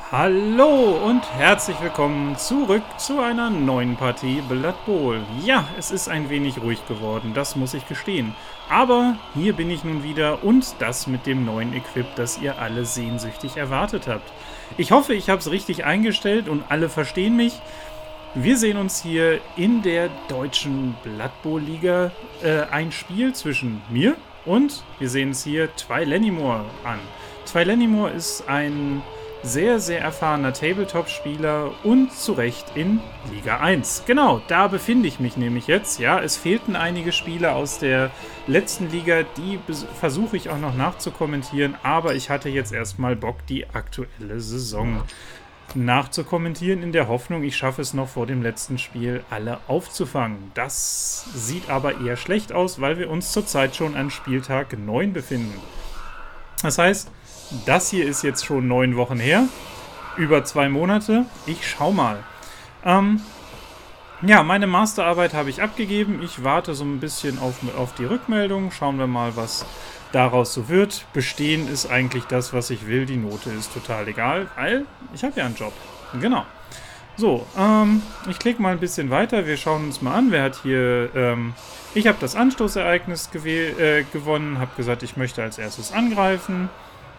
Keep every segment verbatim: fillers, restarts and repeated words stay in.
Hallo und herzlich willkommen zurück zu einer neuen Partie Blood Bowl. Ja, es ist ein wenig ruhig geworden, das muss ich gestehen. Aber hier bin ich nun wieder und das mit dem neuen Equip, das ihr alle sehnsüchtig erwartet habt. Ich hoffe, ich habe es richtig eingestellt und alle verstehen mich. Wir sehen uns hier in der deutschen Blood Bowl Liga äh, ein Spiel zwischen mir und wir sehen es hier Twilenimore an. Twilenimore ist ein sehr, sehr erfahrener Tabletop-Spieler und zu Recht in Liga eins. Genau, da befinde ich mich nämlich jetzt. Ja, es fehlten einige Spieler aus der letzten Liga, die versuche ich auch noch nachzukommentieren, aber ich hatte jetzt erstmal Bock, die aktuelle Saison nachzukommentieren, in der Hoffnung, ich schaffe es noch vor dem letzten Spiel alle aufzufangen. Das sieht aber eher schlecht aus, weil wir uns zurzeit schon an Spieltag neun befinden. Das heißt, das hier ist jetzt schon neun Wochen her. Über zwei Monate. Ich schau mal. Ähm, ja, meine Masterarbeit habe ich abgegeben. Ich warte so ein bisschen auf, auf die Rückmeldung. Schauen wir mal, was daraus so wird. Bestehen ist eigentlich das, was ich will. Die Note ist total egal, weil ich habe ja einen Job. Genau. So, ähm, ich klicke mal ein bisschen weiter. Wir schauen uns mal an. Wer hat hier... Ähm, ich habe das Anstoßereignis äh, gewonnen. Habe gesagt, ich möchte als erstes angreifen.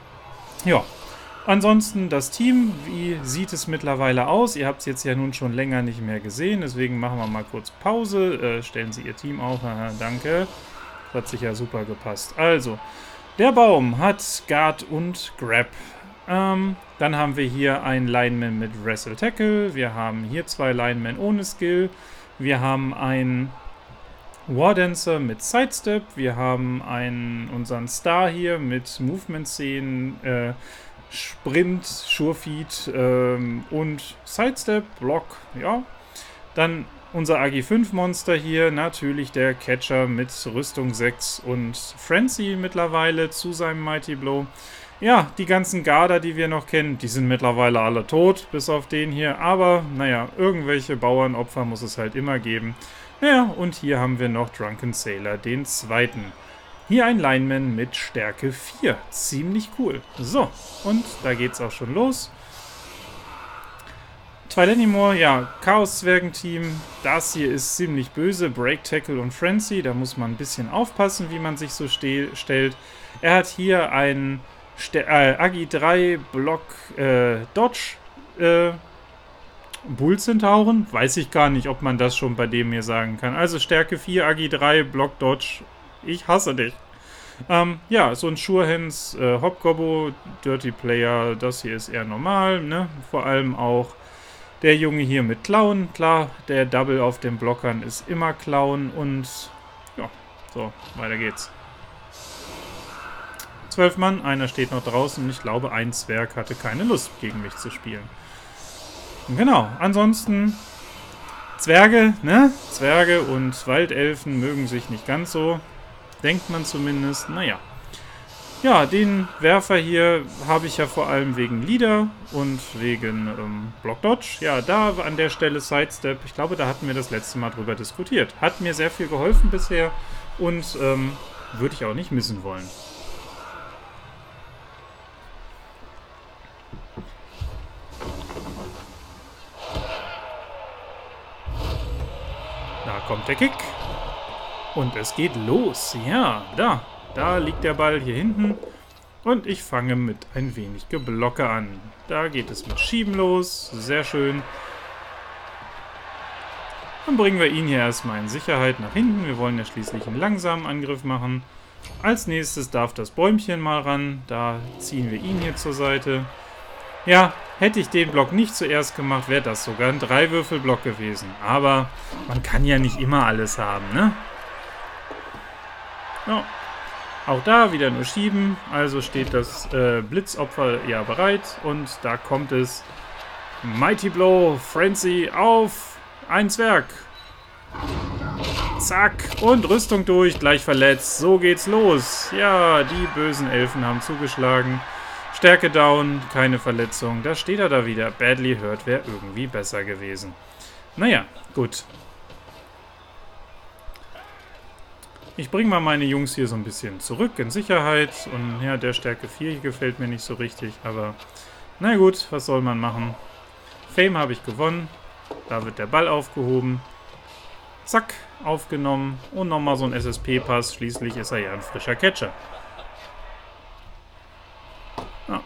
Ja, ansonsten das Team, wie sieht es mittlerweile aus? Ihr habt es jetzt ja nun schon länger nicht mehr gesehen, deswegen machen wir mal kurz Pause. Äh, stellen Sie Ihr Team auf, aha, danke. Das hat sich ja super gepasst. Also, der Baum hat Guard und Grab. Ähm, dann haben wir hier einen Lineman mit Wrestle Tackle. Wir haben hier zwei Linemen ohne Skill. Wir haben einen Wardancer mit Sidestep, wir haben einen, unseren Star hier mit Movement-Szenen, äh, Sprint, Surefeed ähm, und Sidestep, Block, ja. Dann unser A G fünf Monster hier, natürlich der Catcher mit Rüstung sechs und Frenzy mittlerweile zu seinem Mighty Blow. Ja, die ganzen Garder, die wir noch kennen, die sind mittlerweile alle tot, bis auf den hier. Aber, naja, irgendwelche Bauernopfer muss es halt immer geben. Ja, und hier haben wir noch Drunken Sailor, den zweiten. Hier ein Lineman mit Stärke vier. Ziemlich cool. So, und da geht's auch schon los. Twilenimore, ja, Chaos-Zwergenteam. Das hier ist ziemlich böse. Break, Tackle und Frenzy. Da muss man ein bisschen aufpassen, wie man sich so stellt. Er hat hier einen St äh, Agi drei Block äh, Dodge äh, Bull-Zentauren? Weiß ich gar nicht, ob man das schon bei dem hier sagen kann. Also Stärke vier, Agi drei, Block Dodge. Ich hasse dich. Ähm, ja, so ein Sure-Hands, äh, Hobgobo, Dirty Player, das hier ist eher normal, ne? Vor allem auch der Junge hier mit Klauen. Klar, der Double auf den Blockern ist immer Klauen und ja, so, weiter geht's. Zwölf Mann, einer steht noch draußen. Ich glaube, ein Zwerg hatte keine Lust, gegen mich zu spielen. Genau, ansonsten Zwerge, ne? Zwerge und Waldelfen mögen sich nicht ganz so. Denkt man zumindest, naja. Ja, den Werfer hier habe ich ja vor allem wegen Leader und wegen ähm, Block Dodge. Ja, da an der Stelle Sidestep. Ich glaube, da hatten wir das letzte Mal drüber diskutiert. Hat mir sehr viel geholfen bisher und ähm, würde ich auch nicht missen wollen. Da kommt der Kick. Und es geht los. Ja, da. Da liegt der Ball hier hinten. Und ich fange mit ein wenig Geblocke an. Da geht es mit Schieben los. Sehr schön. Dann bringen wir ihn hier erstmal in Sicherheit nach hinten. Wir wollen ja schließlich einen langsamen Angriff machen. Als nächstes darf das Bäumchen mal ran. Da ziehen wir ihn hier zur Seite. Ja, hätte ich den Block nicht zuerst gemacht, wäre das sogar ein Drei-Würfel-Block gewesen. Aber man kann ja nicht immer alles haben, ne? Ja. Auch da wieder nur schieben. Also steht das äh, Blitzopfer ja bereit. Und da kommt es. Mighty Blow, Frenzy auf ein Zwerg. Zack. Und Rüstung durch, gleich verletzt. So geht's los. Ja, die bösen Elfen haben zugeschlagen. Stärke down, keine Verletzung. Da steht er da wieder. Badly hurt wäre irgendwie besser gewesen. Naja, gut. Ich bringe mal meine Jungs hier so ein bisschen zurück in Sicherheit. Und ja, der Stärke vier hier gefällt mir nicht so richtig. Aber Na gut, was soll man machen? Fame habe ich gewonnen. Da wird der Ball aufgehoben. Zack, aufgenommen. Und nochmal so ein S S P-Pass. Schließlich ist er ja ein frischer Catcher. Ja.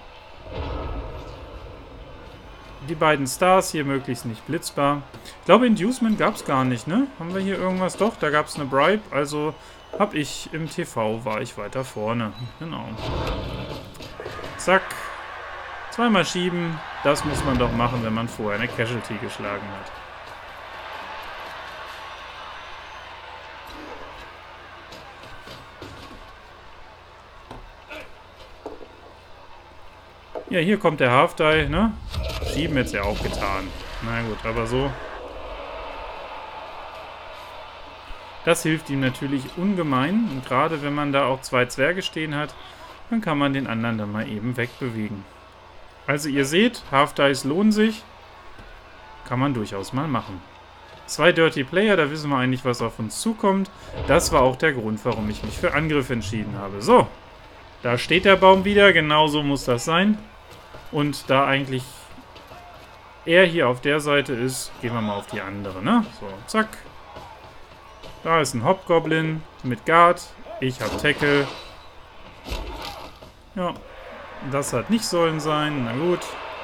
Die beiden Stars hier möglichst nicht blitzbar. Ich glaube, Inducement gab es gar nicht, ne? Haben wir hier irgendwas? Doch, da gab es eine Bribe. Also habe ich im T V, war ich weiter vorne. Genau. Zack. Zweimal schieben. Das muss man doch machen, wenn man vorher eine Casualty geschlagen hat. Ja, hier kommt der Half-Die, ne? Schieben jetzt ja auch getan. Na gut, aber so. Das hilft ihm natürlich ungemein. Und gerade wenn man da auch zwei Zwerge stehen hat, dann kann man den anderen dann mal eben wegbewegen. Also ihr seht, Half-Dice lohnen sich. Kann man durchaus mal machen. Zwei Dirty Player, da wissen wir eigentlich, was auf uns zukommt. Das war auch der Grund, warum ich mich für Angriff entschieden habe. So, da steht der Baum wieder. Genauso muss das sein. Und da eigentlich er hier auf der Seite ist, gehen wir mal auf die andere, ne? So, zack. Da ist ein Hobgoblin mit Guard. Ich habe Tackle. Ja, das hat nicht sollen sein. Na gut.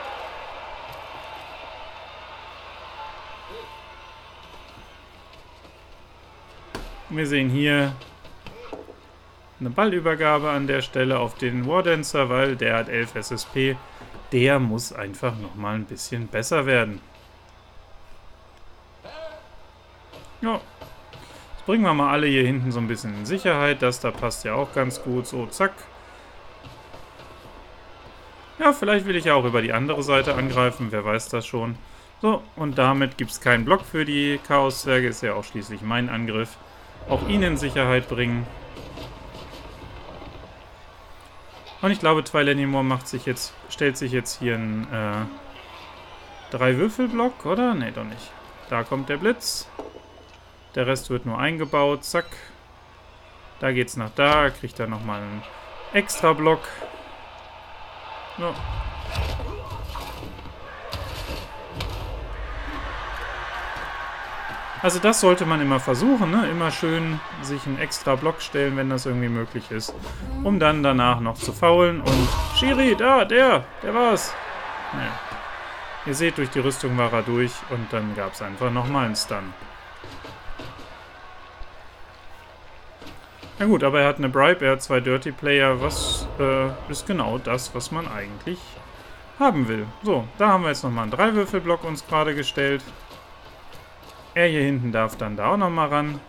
Wir sehen hier eine Ballübergabe an der Stelle auf den Wardancer, weil der hat elf S S P. Der muss einfach nochmal ein bisschen besser werden. Ja. Jetzt bringen wir mal alle hier hinten so ein bisschen in Sicherheit. Das da passt ja auch ganz gut. So, zack. Ja, vielleicht will ich ja auch über die andere Seite angreifen. Wer weiß das schon. So, und damit gibt es keinen Block für die Chaos-Zwerge. Ist ja auch schließlich mein Angriff. Auch ihn in Sicherheit bringen. Und ich glaube, Twilenimore macht sich jetzt, stellt sich jetzt hier einen äh, Drei-Würfel-Block, oder? Ne, doch nicht. Da kommt der Blitz. Der Rest wird nur eingebaut. Zack. Da geht's nach da. Kriegt er nochmal einen Extra-Block. So. Also das sollte man immer versuchen, ne? Immer schön sich einen extra Block stellen, wenn das irgendwie möglich ist. Um dann danach noch zu faulen. Und Shiri, da, der, der war's. Naja. Ihr seht, durch die Rüstung war er durch und dann gab es einfach nochmal einen Stun. Na gut, aber er hat eine Bribe, er hat zwei Dirty Player. Was äh, ist genau das, was man eigentlich haben will. So, da haben wir jetzt nochmal einen Drei-Würfel-Block uns gerade gestellt. Er hier hinten darf dann da auch nochmal ran.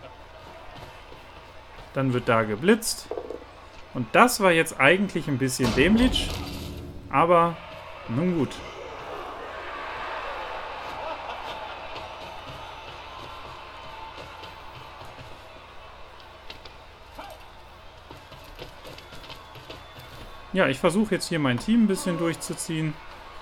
Dann wird da geblitzt. Und das war jetzt eigentlich ein bisschen dämlich. Aber nun gut. Ja, ich versuche jetzt hier mein Team ein bisschen durchzuziehen.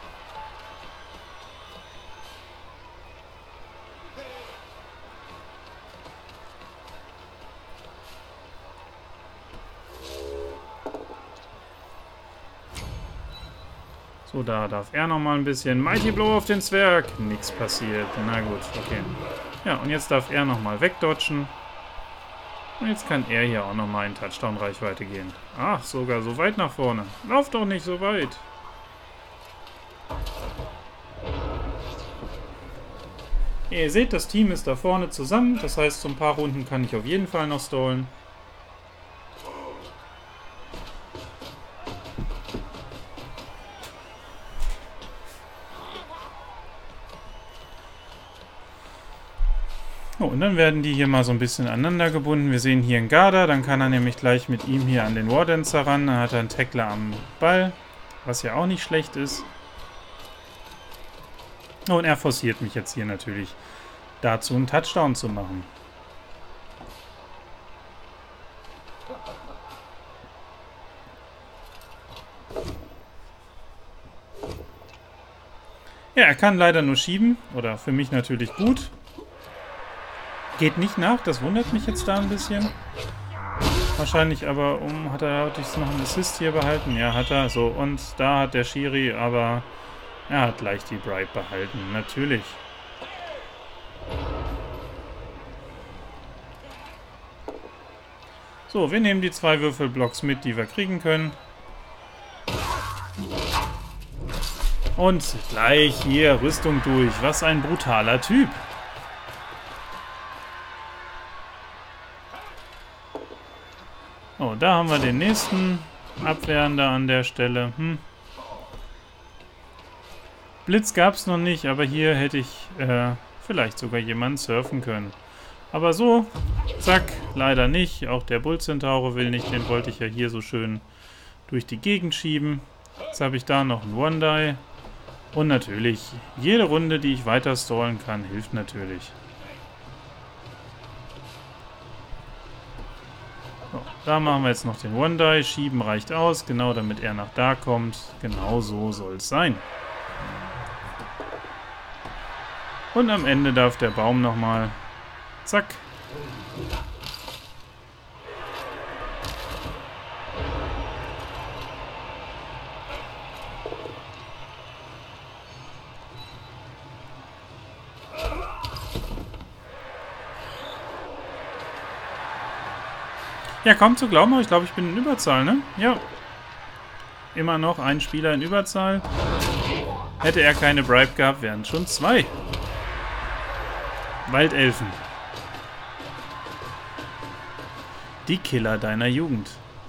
So, da darf er nochmal ein bisschen. Mighty Blow auf den Zwerg. Nichts passiert. Na gut, okay. Ja, und jetzt darf er nochmal wegdodgen. Und jetzt kann er hier auch nochmal in Touchdown-Reichweite gehen. Ach, sogar so weit nach vorne. Lauf doch nicht so weit. Ja, ihr seht, das Team ist da vorne zusammen. Das heißt, so ein paar Runden kann ich auf jeden Fall noch stallen. Oh, und dann werden die hier mal so ein bisschen aneinander gebunden. Wir sehen hier einen Garda, dann kann er nämlich gleich mit ihm hier an den Wardancer ran. Dann hat er einen Tackler am Ball, was ja auch nicht schlecht ist. Oh, und er forciert mich jetzt hier natürlich dazu, einen Touchdown zu machen. Ja, er kann leider nur schieben, oder für mich natürlich gut. Geht nicht nach, das wundert mich jetzt da ein bisschen. Wahrscheinlich aber, um, hat er hat noch einen Assist hier behalten? Ja, hat er. So, und da hat der Schiri, aber er hat gleich die Bribe behalten. Natürlich. So, wir nehmen die zwei Würfelblocks mit, die wir kriegen können. Und gleich hier Rüstung durch. Was ein brutaler Typ. Oh, da haben wir den nächsten Abwehrender an der Stelle. Hm. Blitz gab es noch nicht, aber hier hätte ich äh, vielleicht sogar jemanden surfen können. Aber so, zack, leider nicht. Auch der Bull-Centaure will nicht, den wollte ich ja hier so schön durch die Gegend schieben. Jetzt habe ich da noch einen One-Die. Und natürlich, jede Runde, die ich weiter stallen kann, hilft natürlich. So, da machen wir jetzt noch den One-Die. Schieben reicht aus, genau damit er nach da kommt. Genau so soll es sein. Und am Ende darf der Baum nochmal. Zack. Ja, kaum zu glauben, aber ich glaube, ich bin in Überzahl, ne? Ja. Immer noch ein Spieler in Überzahl. Hätte er keine Bribe gehabt, wären es schon zwei. Waldelfen. Die Killer deiner Jugend.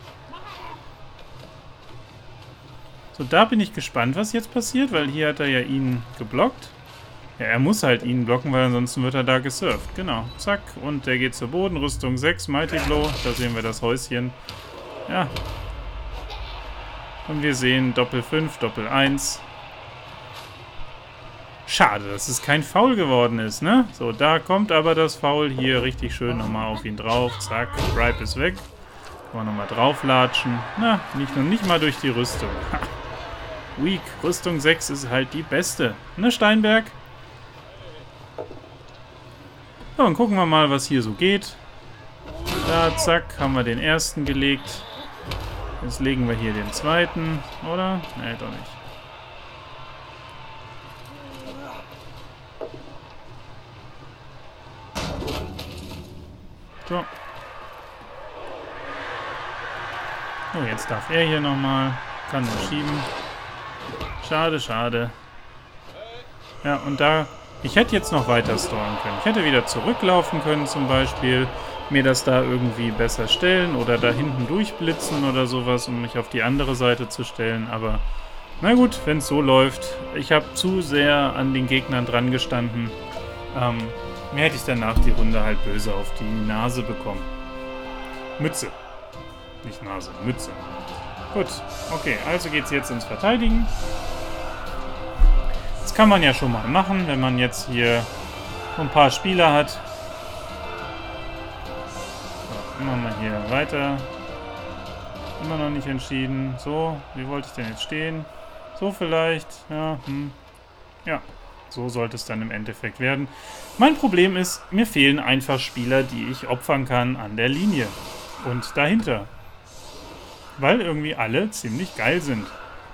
So, da bin ich gespannt, was jetzt passiert, weil hier hat er ja ihn geblockt. Ja, er muss halt ihn blocken, weil ansonsten wird er da gesurft. Genau, zack. Und der geht zur Boden. Rüstung sechs, Mighty Blow. Da sehen wir das Häuschen. Ja. Und wir sehen Doppel fünf, Doppel eins. Schade, dass es kein Foul geworden ist, ne? So, da kommt aber das Foul hier richtig schön nochmal auf ihn drauf. Zack, Bribe ist weg. Kann man nochmal drauflatschen. Na, nicht nur nicht mal durch die Rüstung. Ha. Weak, Rüstung sechs ist halt die beste. Ne, Steinberg? So, dann gucken wir mal, was hier so geht. Da, zack, haben wir den ersten gelegt. Jetzt legen wir hier den zweiten, oder? Ne, doch nicht. So. Oh, jetzt darf er hier nochmal. Kann nur schieben. Schade, schade. Ja, und da... Ich hätte jetzt noch weiter stallen können. Ich hätte wieder zurücklaufen können zum Beispiel. Mir das da irgendwie besser stellen. Oder da hinten durchblitzen oder sowas, um mich auf die andere Seite zu stellen. Aber na gut, wenn es so läuft. Ich habe zu sehr an den Gegnern dran gestanden. Ähm... Mir hätte ich danach die Runde halt böse auf die Nase bekommen. Mütze. Nicht Nase, Mütze. Gut, okay, also geht es jetzt ins Verteidigen. Das kann man ja schon mal machen, wenn man jetzt hier ein paar Spieler hat. So, machen wir hier weiter. Immer noch nicht entschieden. So, wie wollte ich denn jetzt stehen? So vielleicht. Ja, hm. Ja. So sollte es dann im Endeffekt werden. Mein Problem ist, mir fehlen einfach Spieler, die ich opfern kann an der Linie und dahinter. Weil irgendwie alle ziemlich geil sind.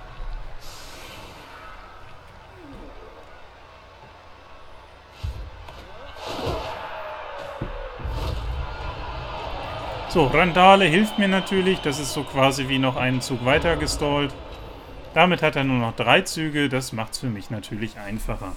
So, Randale hilft mir natürlich. Das ist so quasi wie noch einen Zug weiter gestallt. Damit hat er nur noch drei Züge, das macht es für mich natürlich einfacher.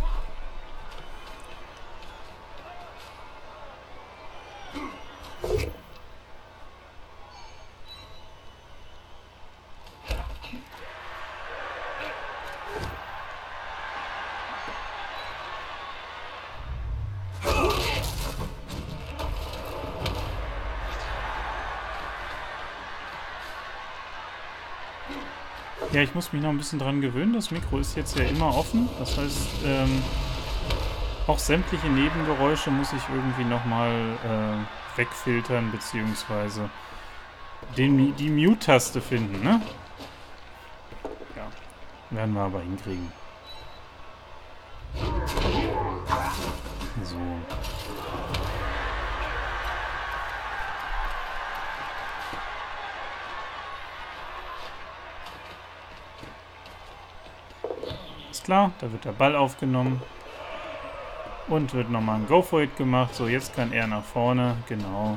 Ja, ich muss mich noch ein bisschen dran gewöhnen. Das Mikro ist jetzt ja immer offen. Das heißt, ähm, auch sämtliche Nebengeräusche muss ich irgendwie nochmal äh, wegfiltern, beziehungsweise den, die Mute-Taste finden, ne? Ja, werden wir aber hinkriegen. So. klar, da wird der Ball aufgenommen. Und wird nochmal ein Go for it gemacht. So, jetzt kann er nach vorne. Genau.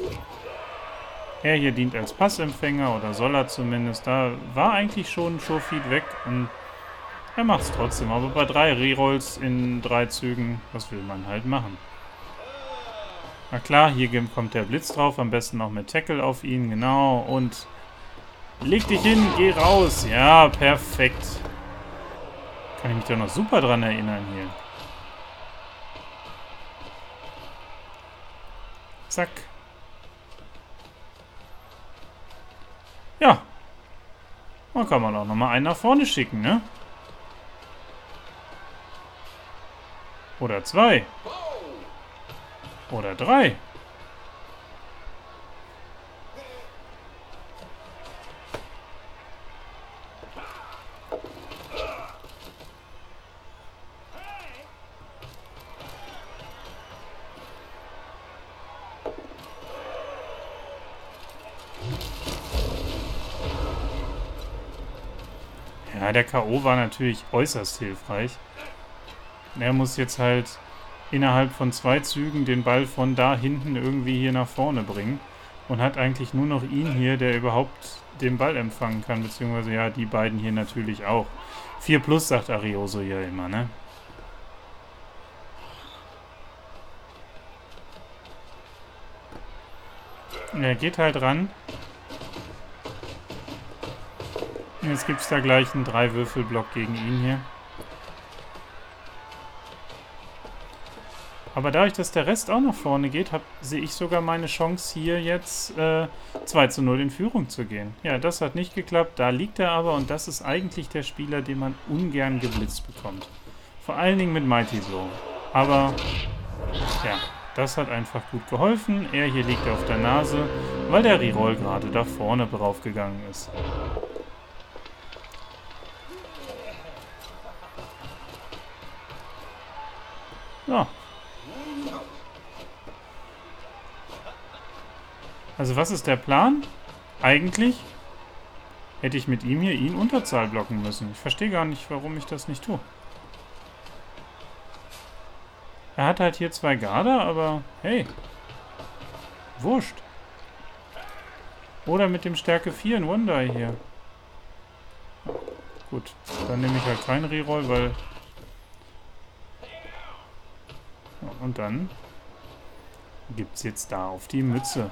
Er hier dient als Passempfänger, oder soll er zumindest. Da war eigentlich schon Showfeed weg und er macht es trotzdem. Aber bei drei Rerolls in drei Zügen, was will man halt machen? Na klar, hier kommt der Blitz drauf. Am besten noch mit Tackle auf ihn. Genau. Und leg dich hin, geh raus. Ja, perfekt. Kann ich mich doch noch super dran erinnern hier. Zack. Ja. Da kann man auch nochmal einen nach vorne schicken, ne? Oder zwei. Oder drei. Ja, der K O war natürlich äußerst hilfreich. Er muss jetzt halt innerhalb von zwei Zügen den Ball von da hinten irgendwie hier nach vorne bringen. Und hat eigentlich nur noch ihn hier, der überhaupt den Ball empfangen kann. Beziehungsweise ja, die beiden hier natürlich auch. vier plus sagt Arioso hier immer, ne? Er geht halt ran. Jetzt gibt es da gleich einen drei Würfelblock gegen ihn hier. Aber dadurch, dass der Rest auch nach vorne geht, sehe ich sogar meine Chance hier jetzt äh, zwei zu null in Führung zu gehen. Ja, das hat nicht geklappt. Da liegt er aber und das ist eigentlich der Spieler, den man ungern geblitzt bekommt. Vor allen Dingen mit Mighty so. Aber ja, das hat einfach gut geholfen. Er hier liegt auf der Nase, weil der Reroll gerade da vorne draufgegangen ist. Ja. Also was ist der Plan? Eigentlich hätte ich mit ihm hier ihn Unterzahl blocken müssen. Ich verstehe gar nicht, warum ich das nicht tue. Er hat halt hier zwei Garder, aber hey. Wurscht. Oder mit dem Stärke vier in Wonder hier. Gut, dann nehme ich halt keinen Reroll, weil... Und dann gibt es jetzt da auf die Mütze.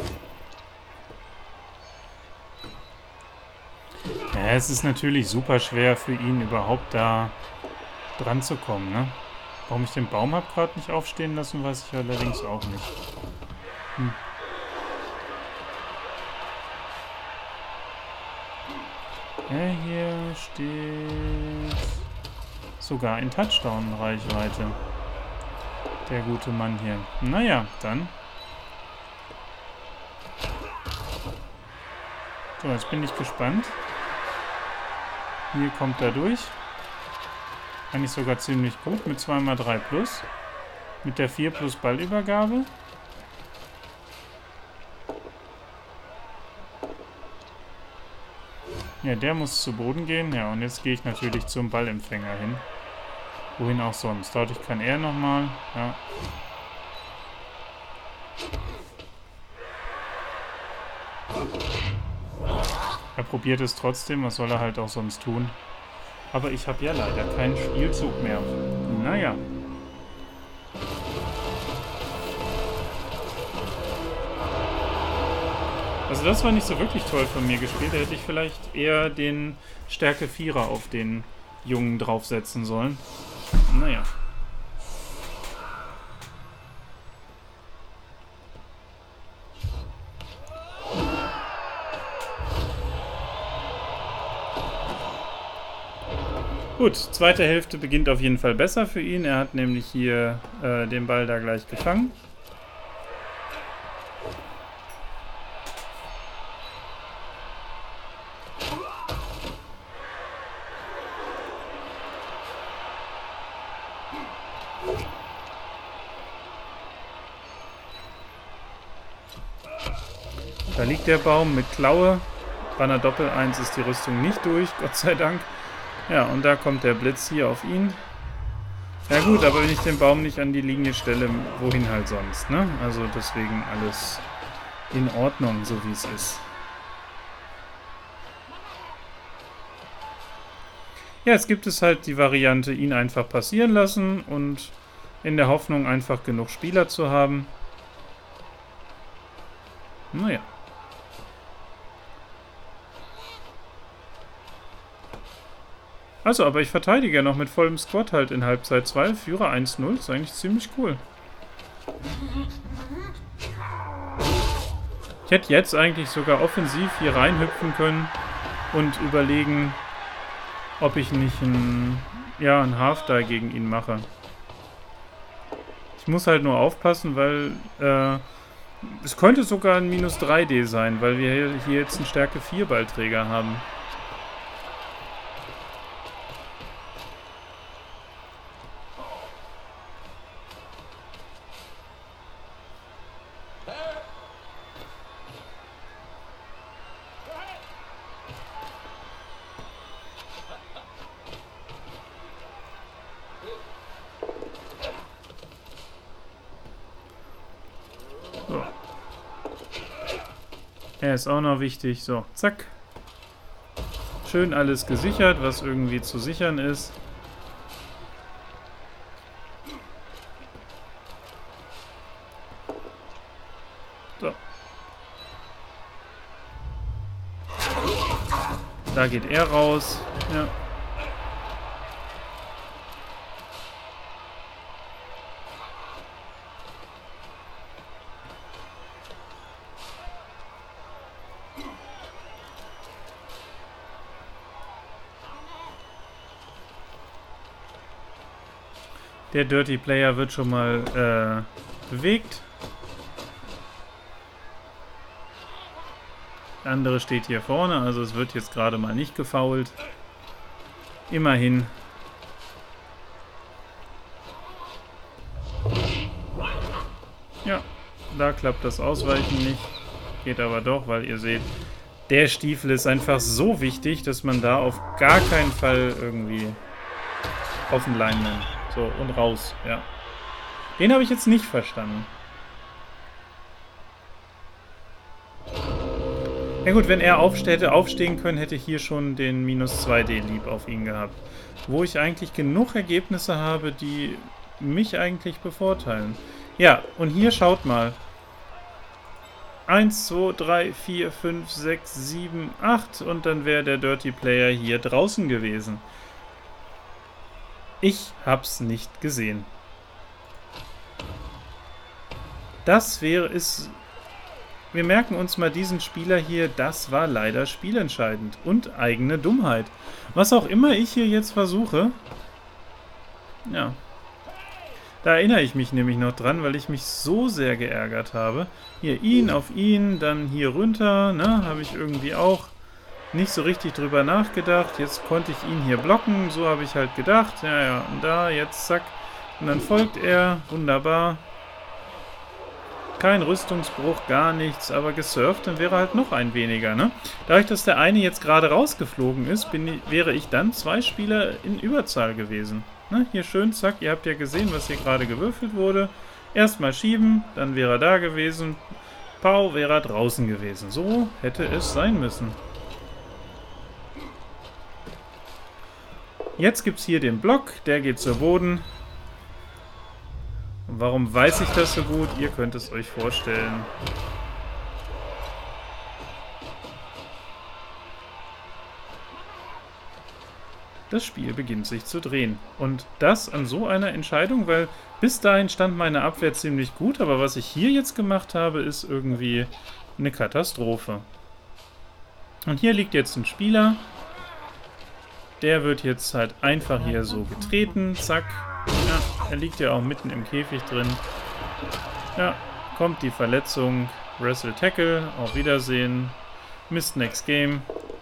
Ja, es ist natürlich super schwer für ihn überhaupt da dran zu kommen, ne? Warum ich den Baum habe gerade nicht aufstehen lassen, weiß ich allerdings auch nicht. Hm. Ja, hier steht sogar in Touchdown-Reichweite. Der gute Mann hier. Naja, dann. So, jetzt bin ich gespannt. Hier kommt er durch. Eigentlich sogar ziemlich gut mit zwei mal drei plus. Mit der vier plus Ballübergabe. Ja, der muss zu Boden gehen. Ja, und jetzt gehe ich natürlich zum Ballempfänger hin. Wohin auch sonst. Dadurch kann er nochmal. Ja. Er probiert es trotzdem. Was soll er halt auch sonst tun? Aber ich habe ja leider keinen Spielzug mehr. Naja. Also das war nicht so wirklich toll von mir gespielt. Da hätte ich vielleicht eher den Stärke Vierer auf den Jungen draufsetzen sollen. Naja. Gut, zweite Hälfte beginnt auf jeden Fall besser für ihn. Er hat nämlich hier äh, den Ball da gleich gefangen. Da liegt der Baum mit Klaue. Bei einer Doppel eins ist die Rüstung nicht durch, Gott sei Dank. Ja, und da kommt der Blitz hier auf ihn. Ja gut, aber wenn ich den Baum nicht an die Linie stelle, wohin halt sonst, ne? Also deswegen alles in Ordnung, so wie es ist. Ja, jetzt gibt es halt die Variante, ihn einfach passieren lassen und in der Hoffnung, einfach genug Spieler zu haben. Naja. Also, aber ich verteidige ja noch mit vollem Squad halt in Halbzeit zwei. Führer eins null, ist eigentlich ziemlich cool. Ich hätte jetzt eigentlich sogar offensiv hier reinhüpfen können und überlegen, ob ich nicht ein, ja, ein Half-Die gegen ihn mache. Ich muss halt nur aufpassen, weil äh, es könnte sogar ein Minus drei D sein, weil wir hier jetzt einen Stärke vier Ballträger haben. So. Er ist auch noch wichtig. So, zack. Schön alles gesichert, was irgendwie zu sichern ist. So. Da geht er raus. Ja. Der Dirty Player wird schon mal äh, bewegt. Der andere steht hier vorne, also es wird jetzt gerade mal nicht gefoult. Immerhin. Ja, da klappt das Ausweichen nicht. Geht aber doch, weil ihr seht, der Stiefel ist einfach so wichtig, dass man da auf gar keinen Fall irgendwie offen Lineman. So, und raus, ja. Den habe ich jetzt nicht verstanden. Ja gut, wenn er aufste- hätte aufstehen können, hätte ich hier schon den Minus zwei D Lieb auf ihn gehabt. Wo ich eigentlich genug Ergebnisse habe, die mich eigentlich bevorteilen. Ja, und hier schaut mal. eins, zwei, drei, vier, fünf, sechs, sieben, acht und dann wäre der Dirty Player hier draußen gewesen. Ich hab's nicht gesehen. Das wäre es. Wir merken uns mal diesen Spieler hier, das war leider spielentscheidend und eigene Dummheit. Was auch immer ich hier jetzt versuche. Ja. Da erinnere ich mich nämlich noch dran, weil ich mich so sehr geärgert habe. Hier ihn auf ihn, dann hier runter, ne, habe ich irgendwie auch nicht so richtig drüber nachgedacht. Jetzt konnte ich ihn hier blocken, so habe ich halt gedacht. Ja, ja, und da, jetzt zack. Und dann folgt er, wunderbar. Kein Rüstungsbruch, gar nichts, aber gesurft, dann wäre halt noch ein weniger, ne? Dadurch, dass der eine jetzt gerade rausgeflogen ist, bin ich, wäre ich dann zwei Spieler in Überzahl gewesen. Ne? Hier schön, zack, ihr habt ja gesehen, was hier gerade gewürfelt wurde. Erstmal schieben, dann wäre er da gewesen. Pau wäre er draußen gewesen. So hätte es sein müssen. Jetzt gibt es hier den Block, der geht zu Boden. Und warum weiß ich das so gut? Ihr könnt es euch vorstellen. Das Spiel beginnt sich zu drehen. Und das an so einer Entscheidung, weil bis dahin stand meine Abwehr ziemlich gut, aber was ich hier jetzt gemacht habe, ist irgendwie eine Katastrophe. Und hier liegt jetzt ein Spieler. Der wird jetzt halt einfach hier so getreten. Zack. Ja, er liegt ja auch mitten im Käfig drin. Ja, kommt die Verletzung. Wrestle Tackle. Auf Wiedersehen. Missed next game.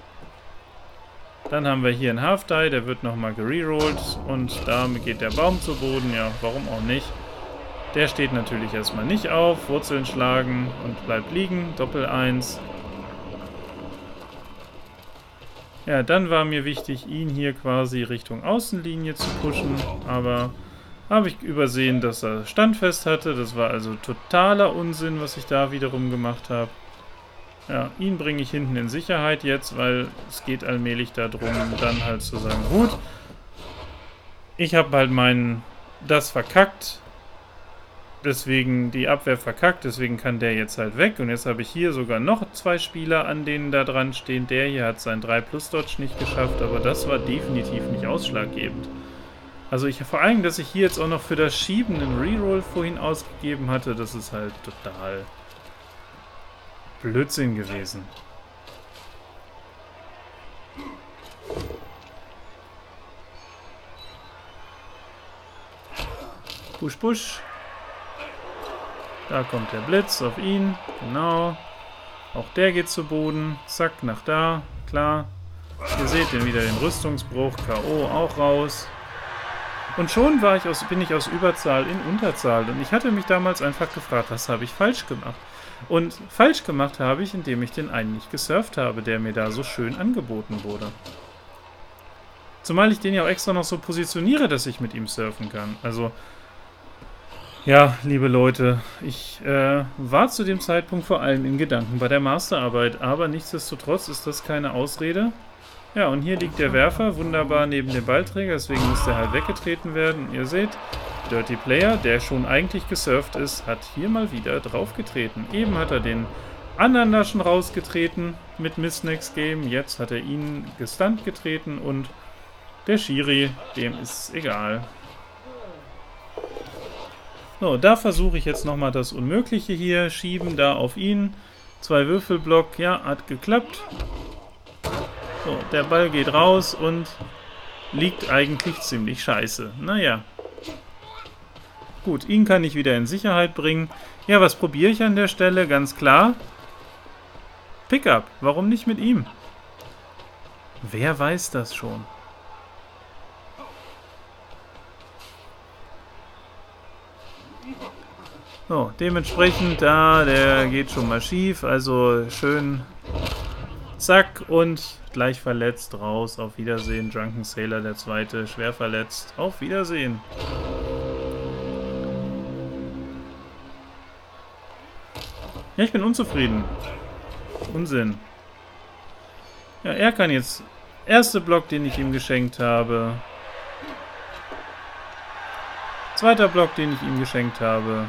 Dann haben wir hier einen Half-Die. Der wird nochmal gererollt. Und damit geht der Baum zu Boden. Ja, warum auch nicht. Der steht natürlich erstmal nicht auf. Wurzeln schlagen und bleibt liegen. Doppel eins. Ja, dann war mir wichtig, ihn hier quasi Richtung Außenlinie zu pushen, aber habe ich übersehen, dass er standfest hatte. Das war also totaler Unsinn, was ich da wiederum gemacht habe. Ja, ihn bringe ich hinten in Sicherheit jetzt, weil es geht allmählich darum, dann halt zu sagen, gut, ich habe halt meinen, das verkackt, deswegen die Abwehr verkackt, deswegen kann der jetzt halt weg. Und jetzt habe ich hier sogar noch zwei Spieler, an denen da dran stehen. Der hier hat sein drei Plus Dodge nicht geschafft, aber das war definitiv nicht ausschlaggebend. Also ich vor allem, dass ich hier jetzt auch noch für das Schieben einen Reroll vorhin ausgegeben hatte, das ist halt total Blödsinn gewesen. Push, push. Da kommt der Blitz auf ihn. Genau. Auch der geht zu Boden. Zack, nach da. Klar. Ihr seht den wieder den Rüstungsbruch. K O auch raus. Und schon war ich aus, bin ich aus Überzahl in Unterzahl. Und ich hatte mich damals einfach gefragt, was habe ich falsch gemacht? Und falsch gemacht habe ich, indem ich den einen nicht gesurft habe, der mir da so schön angeboten wurde. Zumal ich den ja auch extra noch so positioniere, dass ich mit ihm surfen kann. Also, ja, liebe Leute, ich äh, war zu dem Zeitpunkt vor allem in Gedanken bei der Masterarbeit. Aber nichtsdestotrotz ist das keine Ausrede. Ja, und hier liegt der Werfer wunderbar neben dem Ballträger, deswegen muss der halt weggetreten werden. Und ihr seht, Dirty Player, der schon eigentlich gesurft ist, hat hier mal wieder draufgetreten. Eben hat er den anderen da schon rausgetreten mit Miss Next Game. Jetzt hat er ihn gestunt getreten und der Schiri, dem ist egal. So, da versuche ich jetzt nochmal das Unmögliche hier. Schieben da auf ihn. Zwei Würfelblock, ja, hat geklappt. So, der Ball geht raus und liegt eigentlich ziemlich scheiße. Naja. Gut, ihn kann ich wieder in Sicherheit bringen. Ja, was probiere ich an der Stelle? Ganz klar. Pickup. Warum nicht mit ihm? Wer weiß das schon? So, dementsprechend, da, der geht schon mal schief. Also schön... Zack, und gleich verletzt, raus, auf Wiedersehen. Drunken Sailor, der zweite, schwer verletzt. Auf Wiedersehen. Ja, ich bin unzufrieden. Unsinn. Ja, er kann jetzt... Erster Block, den ich ihm geschenkt habe. Zweiter Block, den ich ihm geschenkt habe.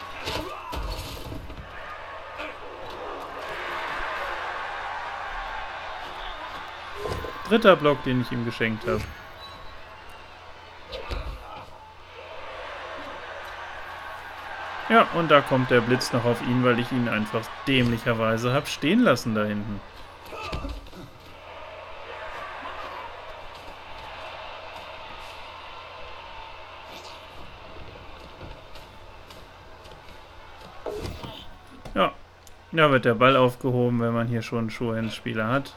Dritter Block, den ich ihm geschenkt habe. Ja, und da kommt der Blitz noch auf ihn, weil ich ihn einfach dämlicherweise habe stehen lassen da hinten. Ja, da wird der Ball aufgehoben, wenn man hier schon einen Show-Hands-Spieler hat.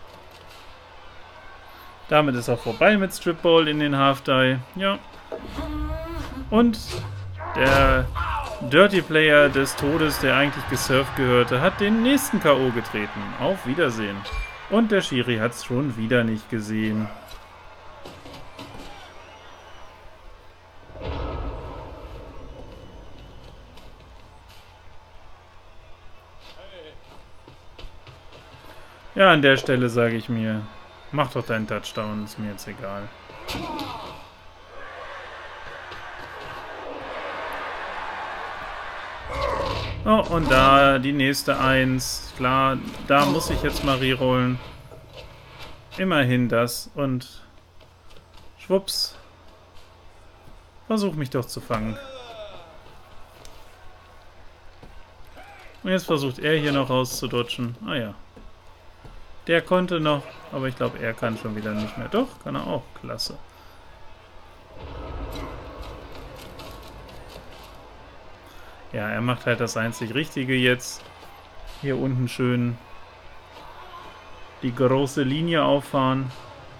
Damit ist auch vorbei mit Strip Ball in den Half-Die. Ja. Und der Dirty Player des Todes, der eigentlich gesurft gehörte, hat den nächsten K O getreten. Auf Wiedersehen. Und der Schiri hat es schon wieder nicht gesehen. Ja, an der Stelle sage ich mir... Mach doch deinen Touchdown, ist mir jetzt egal. Oh, und da die nächste Eins. Klar, da muss ich jetzt mal rerollen. Immerhin das. Und schwupps. Versuch mich doch zu fangen. Und jetzt versucht er hier noch rauszudodgen. Ah ja. Der konnte noch, aber ich glaube, er kann schon wieder nicht mehr. Doch, kann er auch. Klasse. Ja, er macht halt das einzig Richtige jetzt. Hier unten schön die große Linie auffahren.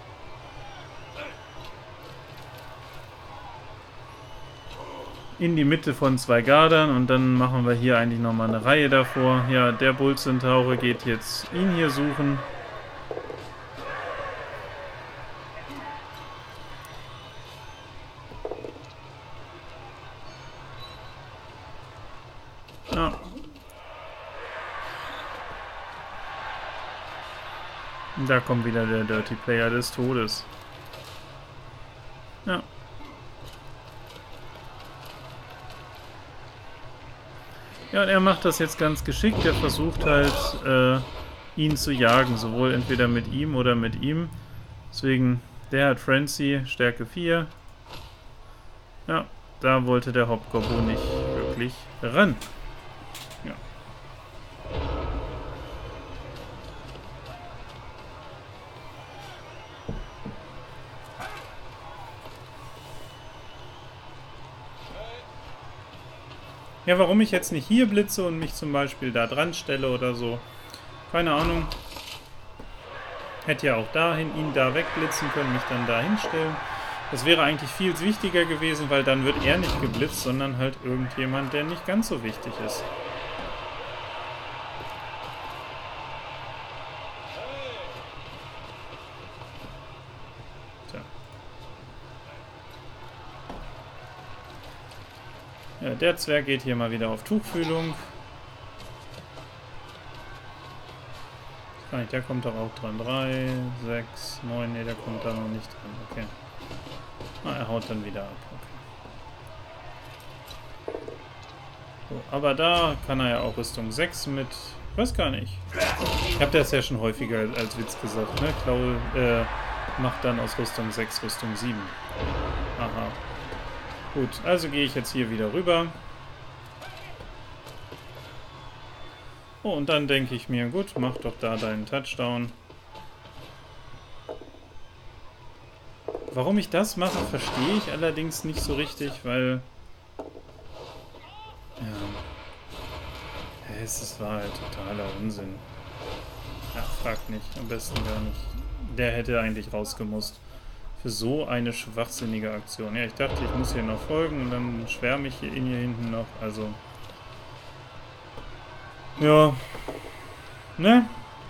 In die Mitte von zwei Gardern und dann machen wir hier eigentlich nochmal eine Reihe davor. Ja, der Bull-Centaure geht jetzt ihn hier suchen. Ja. Und da kommt wieder der Dirty Player des Todes. Ja. Ja, und er macht das jetzt ganz geschickt. Er versucht halt, äh, ihn zu jagen. Sowohl entweder mit ihm oder mit ihm. Deswegen, der hat Frenzy, Stärke vier. Ja, da wollte der Hobgoblin nicht wirklich ran. Ja. Ja, warum ich jetzt nicht hier blitze und mich zum Beispiel da dran stelle oder so. Keine Ahnung. Hätte ja auch dahin, ihn da wegblitzen können, mich dann da hinstellen. Das wäre eigentlich viel wichtiger gewesen, weil dann wird er nicht geblitzt, sondern halt irgendjemand, der nicht ganz so wichtig ist. Tja. Ja, der Zwerg geht hier mal wieder auf Tuchfühlung. Der kommt doch auch dran. drei, sechs, neun. Ne, der kommt da noch nicht dran. Okay. Ah, er haut dann wieder ab. Okay. So, aber da kann er ja auch Rüstung sechs mit... Ich weiß gar nicht. Ich habe das ja schon häufiger als Witz gesagt, ne? Klaul äh, macht dann aus Rüstung sechs Rüstung sieben. Aha. Gut, also gehe ich jetzt hier wieder rüber. Oh, und dann denke ich mir, gut, mach doch da deinen Touchdown. Warum ich das mache, verstehe ich allerdings nicht so richtig, weil... Ja... Es war halt totaler Unsinn. Ach, frag nicht, am besten gar nicht. Der hätte eigentlich rausgemusst. Für so eine schwachsinnige Aktion. Ja, ich dachte, ich muss hier noch folgen und dann schwärme ich hier in hier hinten noch, also... Ja. Ne?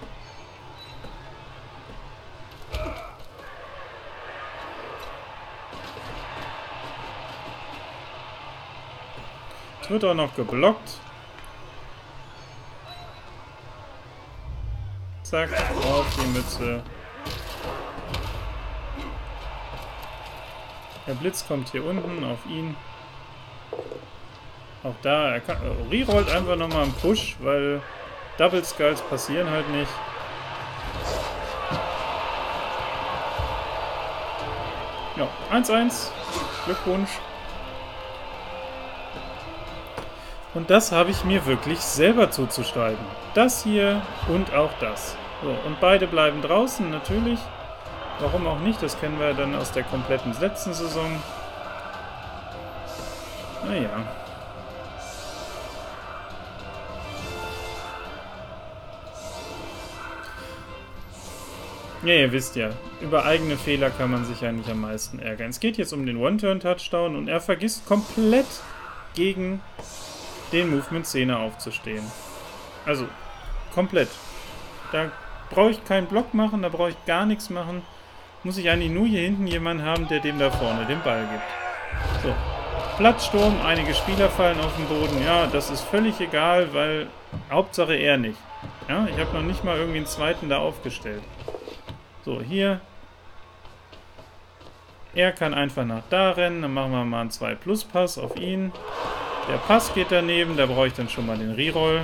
Es wird auch noch geblockt. Zack, auf die Mütze. Der Blitz kommt hier unten auf ihn. Auch da, er kann, äh, rerollt einfach nochmal einen Push, weil Double Skulls passieren halt nicht. Ja, eins eins. Glückwunsch. Und das habe ich mir wirklich selber zuzuschreiben. Das hier und auch das. So, und beide bleiben draußen, natürlich. Warum auch nicht? Das kennen wir dann aus der kompletten letzten Saison. Naja. Ja, ihr wisst ja, über eigene Fehler kann man sich ja nicht am meisten ärgern. Es geht jetzt um den One-Turn-Touchdown und er vergisst komplett gegen den Movement-Szene aufzustehen. Also, komplett. Da brauche ich keinen Block machen, da brauche ich gar nichts machen. Muss ich eigentlich nur hier hinten jemanden haben, der dem da vorne den Ball gibt. So, Platzsturm, einige Spieler fallen auf den Boden. Ja, das ist völlig egal, weil Hauptsache er nicht. Ja, ich habe noch nicht mal irgendwie einen zweiten da aufgestellt. So, hier. Er kann einfach nach da rennen. Dann machen wir mal einen zwei Plus Pass auf ihn. Der Pass geht daneben. Da brauche ich dann schon mal den Reroll.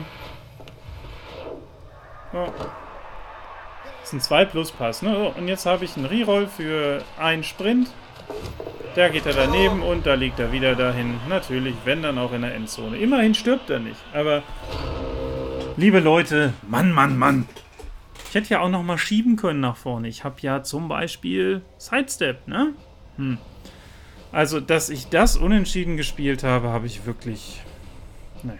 So. Das ist ein zwei Plus Pass. Ne? So, und jetzt habe ich einen Reroll für einen Sprint. Da geht er daneben und da liegt er wieder dahin. Natürlich, wenn dann auch in der Endzone. Immerhin stirbt er nicht. Aber, liebe Leute, Mann, Mann, Mann. Ich hätte ja auch noch mal schieben können nach vorne. Ich habe ja zum Beispiel Sidestep, ne? Hm. Also, dass ich das unentschieden gespielt habe, habe ich wirklich... Naja.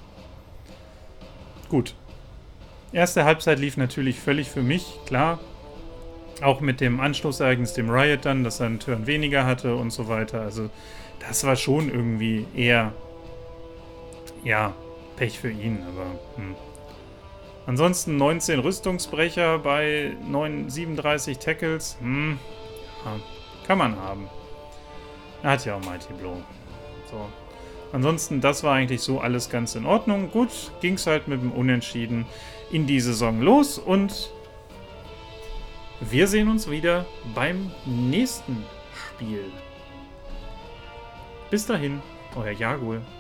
Gut. Erste Halbzeit lief natürlich völlig für mich, klar. Auch mit dem Anschlussereignis, dem Riot dann, dass er einen Turn weniger hatte und so weiter. Also, das war schon irgendwie eher... Ja, Pech für ihn, aber... Hm. Ansonsten neunzehn Rüstungsbrecher bei siebenunddreißig Tackles. Hm. Ja, kann man haben. Er hat ja auch Mighty Blow. So. Ansonsten, das war eigentlich so alles ganz in Ordnung. Gut, ging es halt mit dem Unentschieden in die Saison los und wir sehen uns wieder beim nächsten Spiel. Bis dahin, euer Jagul.